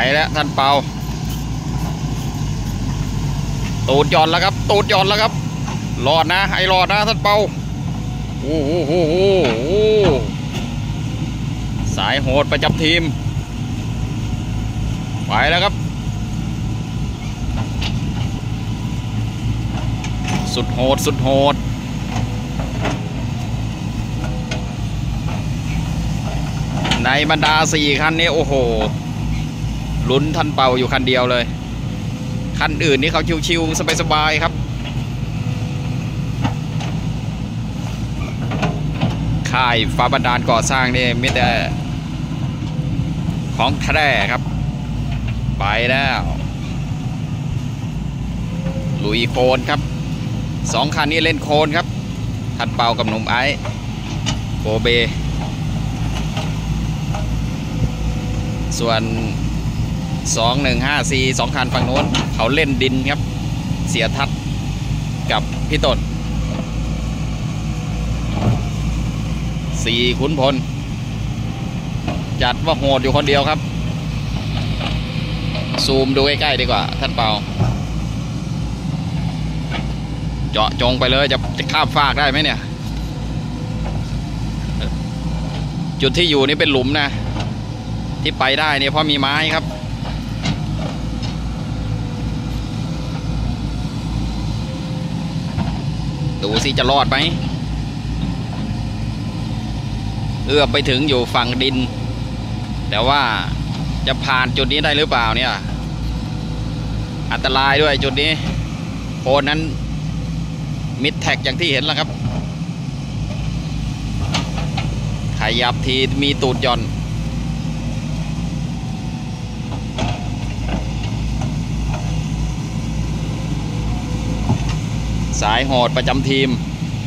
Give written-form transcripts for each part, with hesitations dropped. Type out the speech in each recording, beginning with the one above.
แล้วท่านเปาตูดหย่อนแล้วครับตูดหย่อนแล้วครับรอดนะไอ้รอดนะท่านเปาโอ้โหสายโหดประจำทีมไปแล้วครับสุดโหดสุดโหดในบรรดา4คันนี้โอ้โหลุ้นท่านเปาอยู่คันเดียวเลยคันอื่นนี่เขาชิวๆสบายๆครับค่ายฟ้าบันดาลก่อสร้างนี่มีแต่ของแท้ครับไปแล้วลุยโคลนครับ2คันนี้เล่นโคลนครับท่านเปากับหนุ่มไอซ์โกเบส่วน2154 2คันฝั่งโน้นเขาเล่นดินครับเสียทัศน์กับพี่ต้น4ขุนพลจัดว่าโหดอยู่คนเดียวครับซูมดูใกล้ๆดีกว่าท่านเปาเจาะจงไปเลยจะข้ามฟากได้ไหมเนี่ยจุดที่อยู่นี่เป็นหลุมนะที่ไปได้เนี่ยเพราะมีไม้ครับดูสิจะรอดไหมเอื้อมไปถึงอยู่ฝั่งดินแต่ว่าจะผ่านจุดนี้ได้หรือเปล่าเนี่ยอันตรายด้วยจุดนี้โคนนั้นมิดแท็กอย่างที่เห็นแล้วครับขยับทีมีตูดหย่อนสายโหดประจำทีม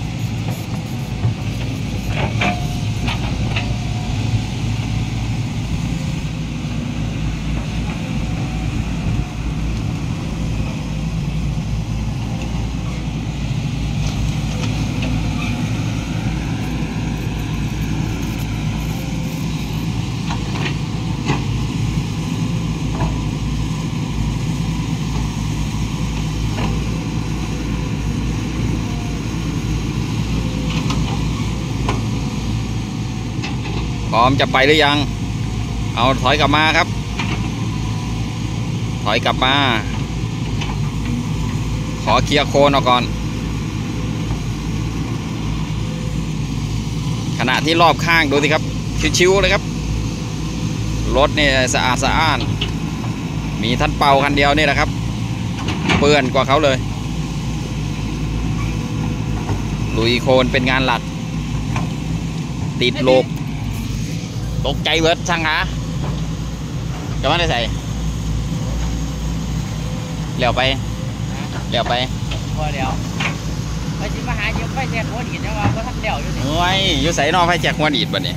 พร้อมจะไปหรือยังเอาถอยกลับมาครับถอยกลับมาขอเคลียร์โคนออกก่อนขณะที่รอบข้างดูสิครับชิวๆเลยครับรถนี่สะอาดสะอ้านมีท่านเปาคันเดียวนี่แหละครับเปื้อนกว่าเขาเลยลุยโคนเป็นงานหลักติดโลกตกใจเบิดช่างหาจะมาได้ใส่เลี้ยวไปพอเลี้ยวไปสิมาหาเยอะไปแจกหัวดีดนะว่าก็ทันเลี้ยวอยู่นี่โอ้ยอยู่ใส่นอไฟแจกหัวดีดบัดนี้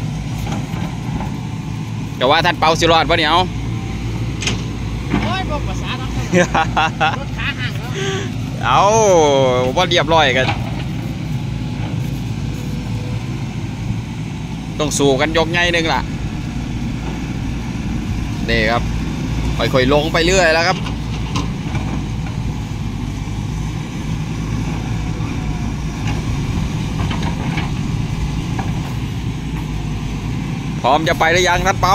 แต่ว่าท่านเปาสิรอดปะเนี่ยเอาโอ้ยบอกภาษาเนาะรถขาห่างแล้วเอาว่าเรียบร้อยกันต้องสู้กันยกใหญ่หนึ่งล่ะนี่ครับค่อยๆลงไปเรื่อยแล้วครับพร้อมจะไปหรือยังท่านเปา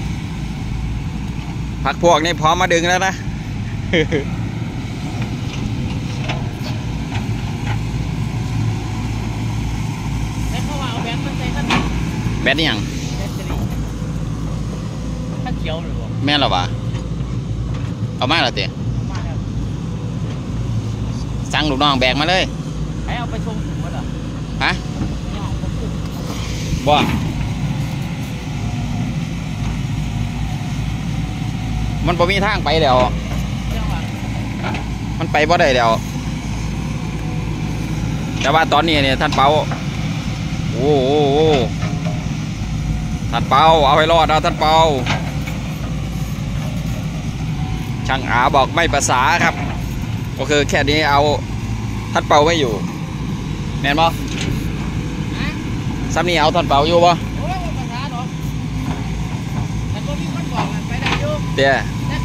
พักพวกนี้พร้อมมาดึงแล้วนะแบตนี่ยังถ้าเขียวหรือเปล่าแม่นหรอวะเอามาแล้วเตี๋ยสั่งลูกน้องแบกมาเลยให้เอาไปส่งถึงวัดเหรอฮะบ่มันบ่มีทางไปแล้วมันไปบ่ได้แล้วแต่ว่าตอนนี้เนี่ยท่านเปาโอ้โหท่านเปาเอาให้รอดนะท่านเปาช่างอาบอกไม่ภาษาครับก็คือแค่นี้เอาท่านเปาไม่อยู่แม่นบ่ซ้ำนี่เอาท่านเปาอยู่บ่เดี๋ยว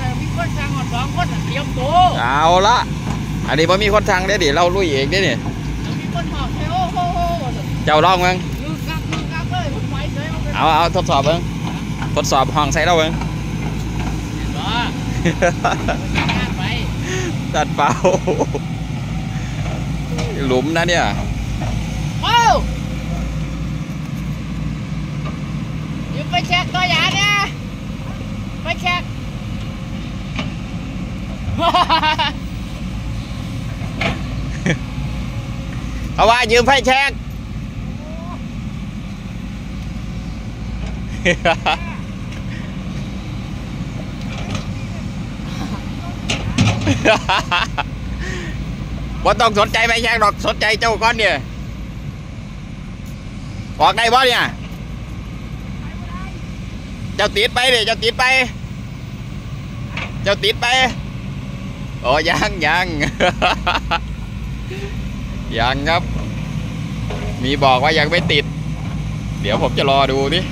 2 คนเตรียมตัวเอาละอันนี้พอมีคนทางได้ดิเราลุยเองได้เนี่ยมีคนหอกให้โอ้โหเจ้าลองมั้งลูกกักเลยผมไปเลยเอาทดสอบมั้งทดสอบห้องใส่เรามั้งไปตัดเป่าหลุมนะเนี่ยโอ้ยไปเช็คตัวอย่างเนี่ยไปเช็คเอาว่ายืมไฟแช็ก ว่าต้องสนใจไฟแช็กหรอกสนใจเจ้าก้อนเนี่ยออกได้บ่เนี่ยเจ้าติดไปดิเจ้าติดไปเจ้าติดไปโอ้ยัง ยังครับมีบอกว่ายังไม่ติดเดี๋ยวผมจะรอดูดิ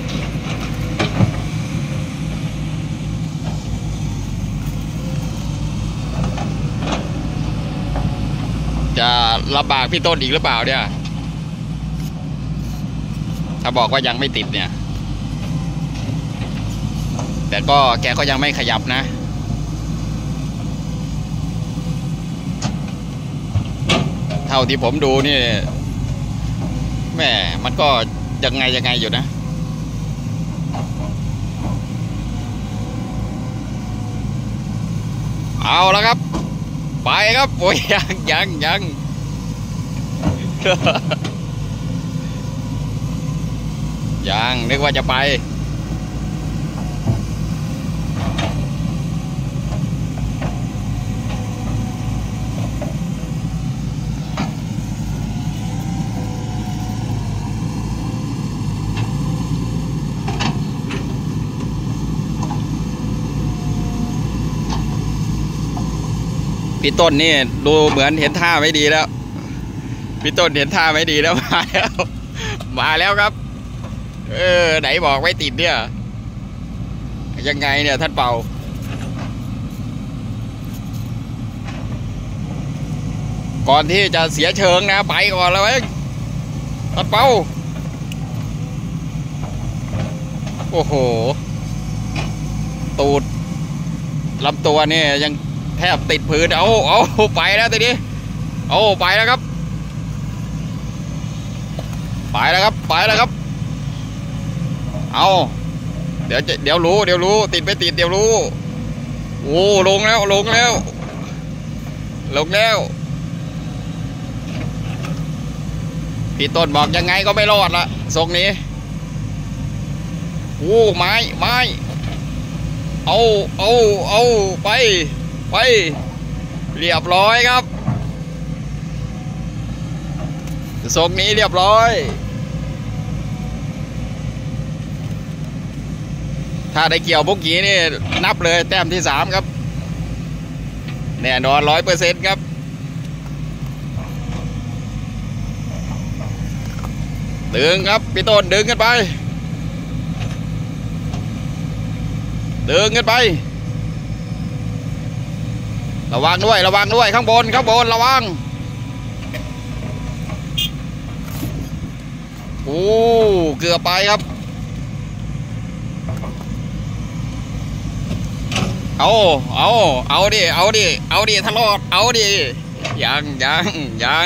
จะลำบากพี่ต้นอีกหรือเปล่าเนี่ยถ้าบอกว่ายังไม่ติดเนี่ยแต่ก็แกก็ยังไม่ขยับนะเท่าที่ผมดูนี่แม่มันก็ยังไงอยู่นะเอาแล้วครับไปครับโอ้ยยัง ยังนึกว่าจะไปพี่ต้นนี่ดูเหมือนเห็นท่าไม่ดีแล้วพี่ต้นเห็นท่าไม่ดีแล้วมาแล้วครับไหนบอกไม่ติดเนี่ยยังไงเนี่ยท่านเป่าก่อนที่จะเสียเชิงนะไปก่อนแล้วเองท่านเป่าโอ้โหตูดลำตัวเนี่ยยังแทบติดพื้นเอาไปแล้วทีนี้ไปแล้วครับไปแล้วครับเอาเดี๋ยวรู้ติดไม่ติดเดี๋ยวรู้โอ้ลงแล้วพี่ต้นบอกยังไงก็ไม่รอดละทรงนี้โอ้ไม้เอาไปเรียบร้อยครับทรงนี้เรียบร้อยถ้าได้เกี่ยวพวกกี้นี่นับเลยแต้มที่3ครับแน่นอน 100% ครับดึงครับพี่ต้นดึงกันไประวังด้วยข้างบนระวังโอ้เกือบไปครับเอาดิทะลอดเอาดิยัง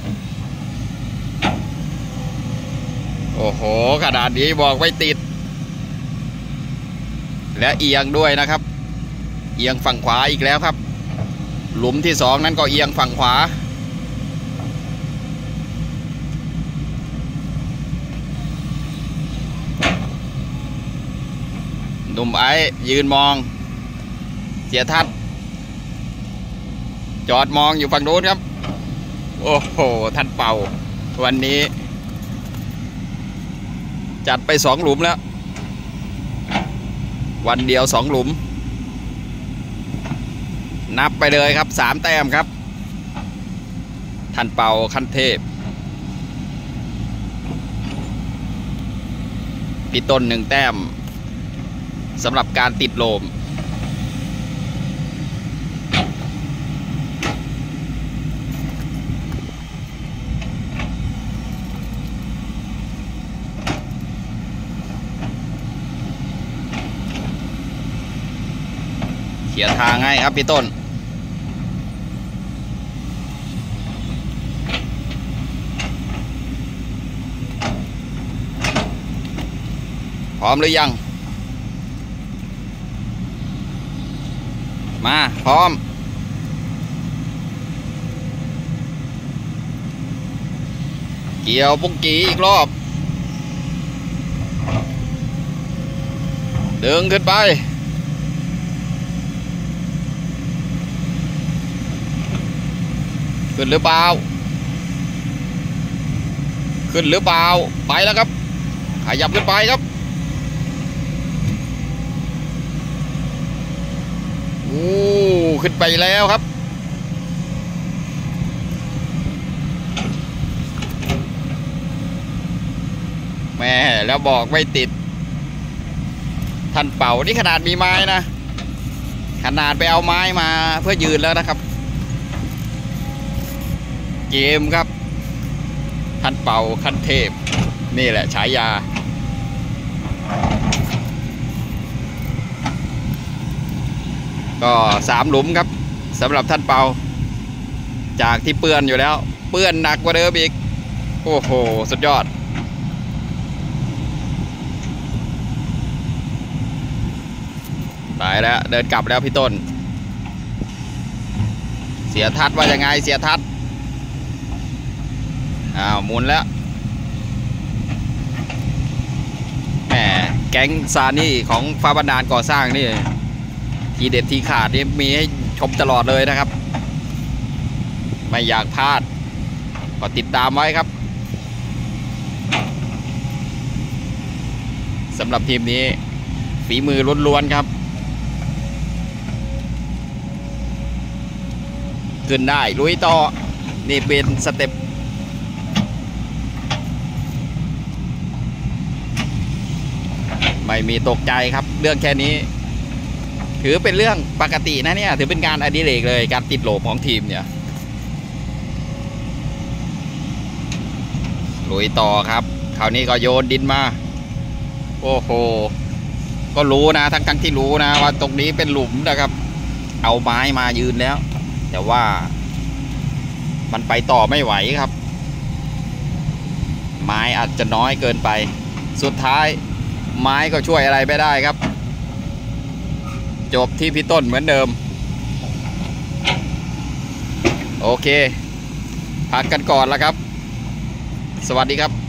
โอ้โหขนาดนี้บอกไม่ติดและเอียงด้วยนะครับเอียงฝั่งขวาอีกแล้วครับหลุมที่2นั้นก็เอียงฝั่งขวาหนุ่มไอ้ยืนมองเสียทัศน์จอดมองอยู่ฝั่งโน้นครับโอ้โหท่านเป่าวันนี้จัดไป2 หลุมแล้ววันเดียว2 หลุมนับไปเลยครับ3 แต้มครับท่านเป่าขั้นเทพพี่ต้น1 แต้มสำหรับการติดโลมลียร์ทางให้ครับพี่ต้นพร้อมหรือยังมาพร้อมเกี่ยวปุ้งกีอีกรอบดึงขึ้นไปขึ้นหรือเปล่าขึ้นหรือเปล่าไปแล้วครับขยับขึ้นไปครับโอ้ขึ้นไปแล้วครับแม่แล้วบอกไม่ติดท่านเป่านี่ขนาดมีไม้นะขนาดไปเอาไม้มาเพื่อยืนแล้วนะครับเกมครับท่านเป่าขั้นเทพนี่แหละฉายาก็3 หลุมครับสำหรับท่านเป่าจากที่เปื้อนอยู่แล้วเปื้อนหนักกว่าเดิมอีกโอ้โหสุดยอดตายแล้วเดินกลับแล้วพี่ต้นเสียทัดว่ายังไงเสียทัดอ้าวหมุนแล้วแหมแก๊งซานี่ของฟ้าบันดาลก่อสร้างนี่ทีเด็ดทีขาดนี่มีให้ชมตลอดเลยนะครับไม่อยากพลาดก็ติดตามไว้ครับสำหรับทีมนี้ฝีมือล้วนๆครับขึ้นได้ลุยต่อนี่เป็นสเต็ปไม่มีตกใจครับเรื่องแค่นี้ถือเป็นเรื่องปกตินะเนี่ยถือเป็นการอดิเรกเลยการติดโหลของทีมเนี่ยลุยต่อครับคราวนี้ก็โยนดินมาโอ้โหก็รู้นะทั้งที่รู้นะว่าตรงนี้เป็นหลุมนะครับเอาไม้มายืนแล้วแต่ว่ามันไปต่อไม่ไหวครับไม้อาจจะน้อยเกินไปสุดท้ายไม้ก็ช่วยอะไรไม่ได้ครับจบที่พี่ต้นเหมือนเดิมโอเคพักกันก่อนแล้วครับสวัสดีครับ